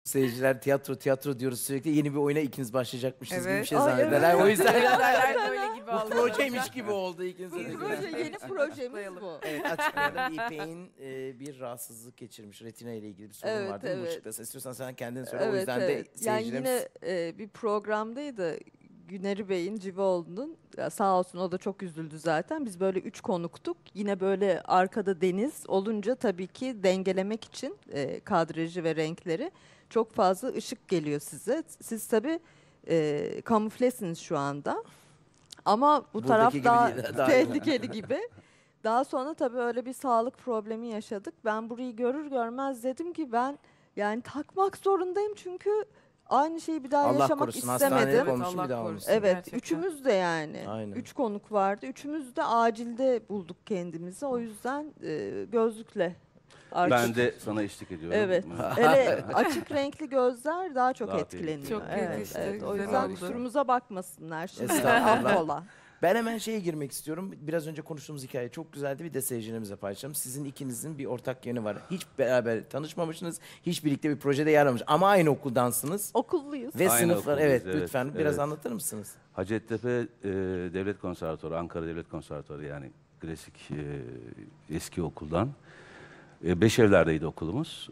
Seyirciler tiyatro diyoruz sürekli. Yeni bir oyuna ikiniz başlayacakmışsınız gibi bir Evet. şey Ay, zannederler. evet. O yüzden Seyirciler öyle gibi bu algıladı. projeymiş gibi oldu ikiniz de. Yeni projemiz bu. Evet, açıklayalım. İpek'in bir rahatsızlık geçirmiş. Retina ile ilgili bir sorun Evet, vardı. Bunu evet. açıklasın. İstiyorsan sen kendin söyle. O Evet, yüzden evet. de Yani seyircilerimiz... yine bir programdaydı. Güneri Bey'in Civoğlu'nun, ya sağ olsun o da çok üzüldü zaten. Biz böyle 3 konuktuk. Yine böyle arkada deniz olunca tabii ki dengelemek için kadrajı ve renkleri çok fazla ışık geliyor size. Siz tabii kamuflesiniz şu anda. Ama bu taraf Buradaki gibi daha değil, daha- tehlikeli gibi. Daha sonra tabii öyle bir sağlık problemi yaşadık. Ben burayı görür görmez dedim ki ben yani takmak zorundayım çünkü aynı şeyi bir daha Allah yaşamak korusun istemedim. hastanede Evet, olmuşsun Allah bir daha korusun. olmuşsun. Evet, Gerçekten. üçümüz de yani. Aynen. 3 konuk vardı. Üçümüz de acilde bulduk kendimizi. O yüzden gözlükle artık. Ben de sana eşlik ediyorum. Evet. Hele açık renkli gözler daha çok Daha etkileniyor. Çok evet, yakıştı, evet. O güzel yüzden oldu. kusurumuza bakmasınlar. Şimdi Estağfurullah. affola. Ben hemen şeye girmek istiyorum. Biraz önce konuştuğumuz hikaye çok güzeldi. Bir de seyircilerimize paylaşalım. Sizin ikinizin bir ortak yönü var. Hiç beraber tanışmamışsınız. Hiç birlikte bir projede yer almamış. Ama aynı okuldansınız. Okulluyuz. Ve Aynı sınıflar. okuldayız, Evet, evet, lütfen biraz evet. anlatır mısınız? Hacettepe Devlet Konservatuarı, Ankara Devlet Konservatuarı yani klasik eski okuldan. Beşevler'deydi okulumuz.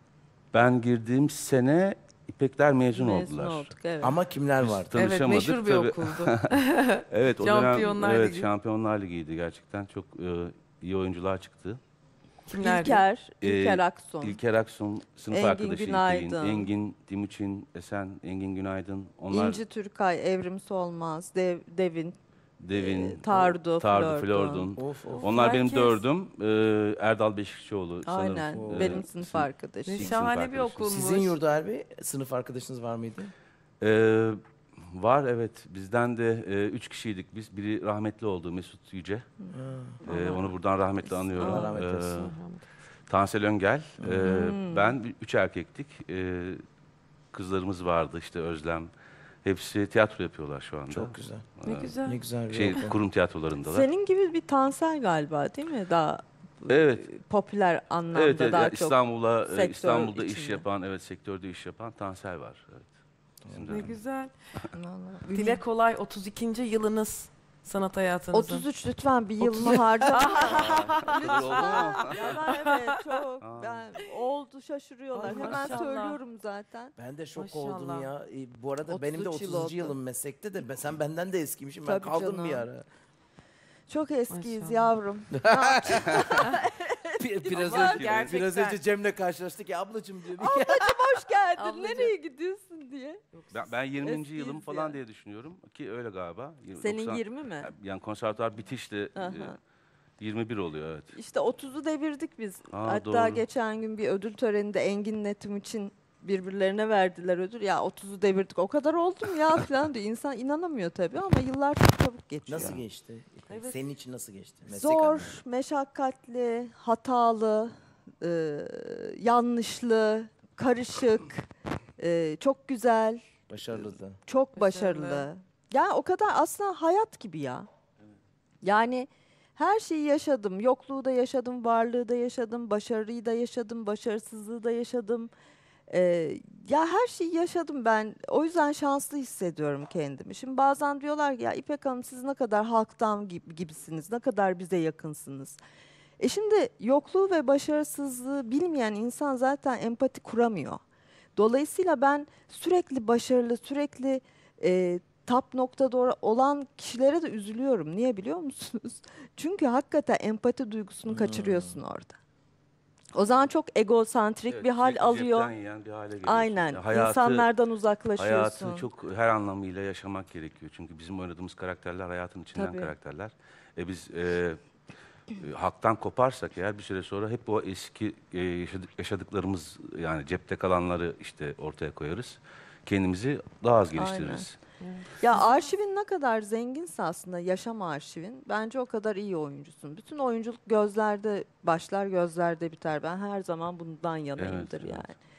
Ben girdiğim sene İpekler mezun oldular. olduk, evet. Ama kimler Biz var? Evet, tanışamadık meşhur bir tabii. okuldu. Evet, o Şampiyonlar dönem evet, Ligi. Şampiyonlar Ligi'ydi gerçekten. Çok iyi oyuncular çıktı. Kimlerdi? İlker Akson. İlker Aksun sınıf Engin arkadaşı Günaydın. İpek'in. Engin, Timuçin, Esen, Engin Günaydın. Onlar İnci Türkay, Evrim Solmaz, Devin, Devin, Tardu, Flordun. Of of. Onlar benim Herkes- dördüm. Erdal Beşikçioğlu sanırım. Aynen, Oo. benim sınıf arkadaşım. Ne Sınıf şahane bir arkadaşım. okulmuş. Sizin Yurda Bey sınıf arkadaşınız var mıydı? Var evet. Bizden de 3 kişiydik biz. Biri rahmetli oldu Mesut Yüce. Onu buradan rahmetle anıyorum. Allah rahmet eylesin. Tansel Öngel. Ben 3 erkektik. Kızlarımız vardı işte Özlem. Hepsi tiyatro yapıyorlar şu anda. Çok güzel. Ne güzel. Ne güzel bir Şey okul. kurum tiyatrolarındalar. Senin gibi bir Tansel galiba değil mi? Daha Evet. popüler anlamda Evet, daha ya çok. İstanbul'da sektör iş içinde. yapan, evet sektörde iş yapan Tansel var. Evet. Bizim Ne dönemimizde. güzel. Vallahi. Dile kolay 32. yılınız sanat hayatınızın. 33 lütfen bir yılını harcama. Kadar oldu mu? Ya ben evet çok. Aa. Ben oldu şaşırıyorlar. Ay, Hemen maşallah. söylüyorum zaten. Ben de şok Maşallah. oldum ya. Bu arada benim de 33 yıl 30. oldu. yılım meslekte de sen benden de eskiymişim. Ben Tabii kaldım canım. bir ara. Çok eskiyiz Maşallah. yavrum. Biraz Ama önce, gerçekten. biraz önce Cem'le karşılaştık ya ablacığım diyor. Hoş geldin. Ablacığım. Nereye gidiyorsun diye. Ben 20. Eskiyiz yılım ya. falan diye düşünüyorum ki öyle galiba. Senin 90 20 mi? Yani konservatuar bitişle Aha. 21 oluyor evet. İşte 30'u devirdik biz. Aa, Hatta doğru. geçen gün bir ödül töreninde Engin Netim için birbirlerine verdiler ödül. Ya 30'u devirdik. O kadar oldum ya falan diyor. İnsan inanamıyor tabii ama yıllar çok çabuk geçiyor. Nasıl geçti? Evet. Senin için nasıl geçti? Meslek Zor, anlamında. meşakkatli, hatalı, yanlışlı, karışık, çok güzel, Başarılı da. çok Başarılı. başarılı. Yani o kadar aslında hayat gibi ya. Yani her şeyi yaşadım. Yokluğu da yaşadım, varlığı da yaşadım, başarıyı da yaşadım, başarısızlığı da yaşadım. Ya her şeyi yaşadım ben. O yüzden şanslı hissediyorum kendimi. Şimdi bazen diyorlar ki ya İpek Hanım siz ne kadar halktan gibisiniz, ne kadar bize yakınsınız. Şimdi yokluğu ve başarısızlığı bilmeyen insan zaten empati kuramıyor. Dolayısıyla ben sürekli başarılı, sürekli top noktada olan kişilere de üzülüyorum. Niye biliyor musunuz? Çünkü hakikaten empati duygusunu kaçırıyorsun orada. O zaman çok egosantrik Evet, bir hal sürekli alıyor. cepten yiyen bir hale geliyorsun. Aynen. Yani İnsanlardan uzaklaşıyorsun. Hayatı çok her anlamıyla yaşamak gerekiyor. Çünkü bizim oynadığımız karakterler hayatın içinden Tabii. karakterler. Biz halktan koparsak eğer bir süre sonra hep o eski yaşadıklarımız yani cepte kalanları işte ortaya koyarız. Kendimizi daha az geliştiririz. Ya arşivin ne kadar zenginse aslında yaşam arşivin bence o kadar iyi oyuncusun. Bütün oyunculuk gözlerde başlar gözlerde biter. Ben her zaman bundan yanayımdır Evet, yani. evet.